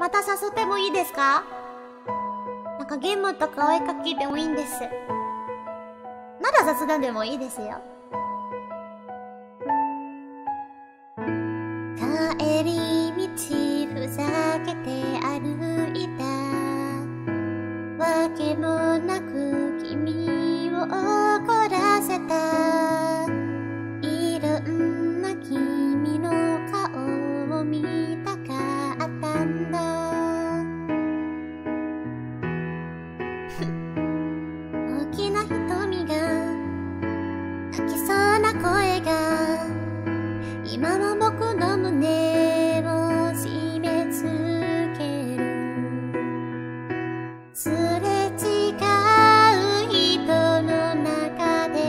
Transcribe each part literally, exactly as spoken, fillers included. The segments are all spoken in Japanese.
また誘ってもいいですか？なんかゲームとかお絵かきでもいいんです。なら雑談でもいいですよ。帰り道ふざけて歩いたわけもなく君を怒らせた。いろんな君の顔を見たかったんだ。大きな瞳が泣きそうな声が今も僕の胸を締め付ける。すれ違う人の中で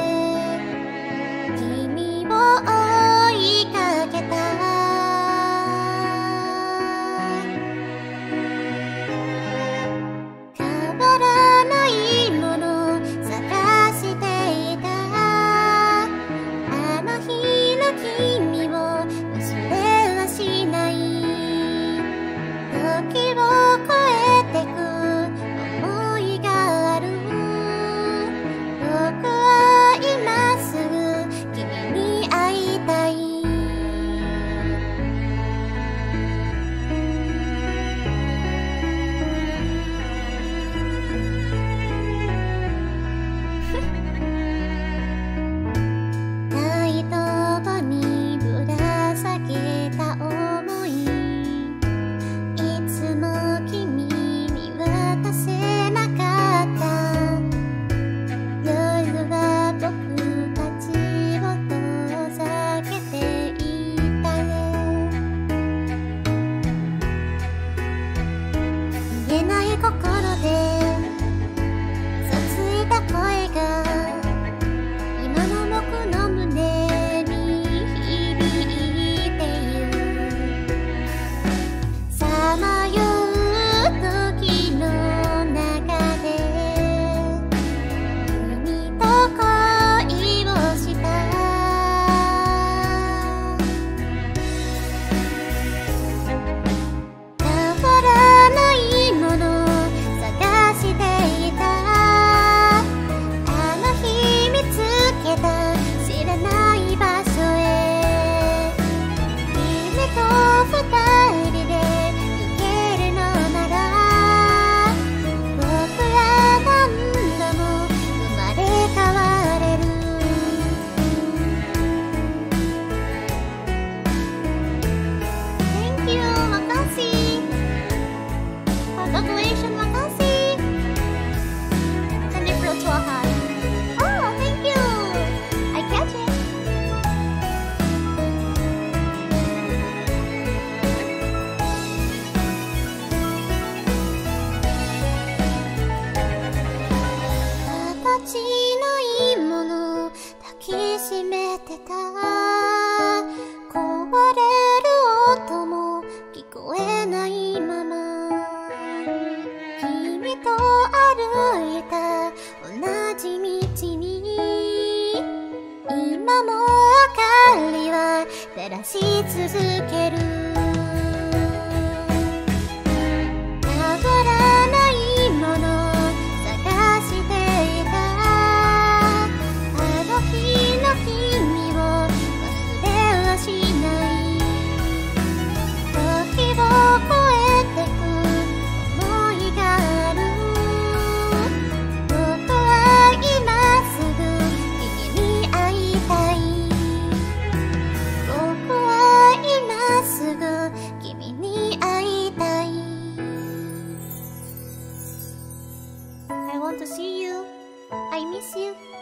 君を追いかけた。変わらないもの探していた。あの日の君を忘れはしない。時を越えてく想いがある。僕は今すぐ君に会いたい。ナイトバにぶら下げた想い、いつも君に渡せなかった。夜は僕たちを遠ざけていたね。言えない心で嘘ついた声が今の僕の胸に響いている。さまよう時の中で君と恋をした。変わらないもの探していた。あの日見つけた知らない場所へ。君と二人で行けるのなら僕ら何度も生まれ変われる。Thank you, makasih. Congratulations, makasih. Send it through to a heart. Oh, thank you. I catch it.形ないもの抱きしめてた。壊れる音も聞こえないまま君と歩いた同じ道に今も明かりは照らし続ける。変わらないもの探していた。あの日の君を忘れはしない。時を越えてく想いがある。僕は今すぐ君に会いたい。僕は今すぐ君に会いたい。I want to see you. I miss you.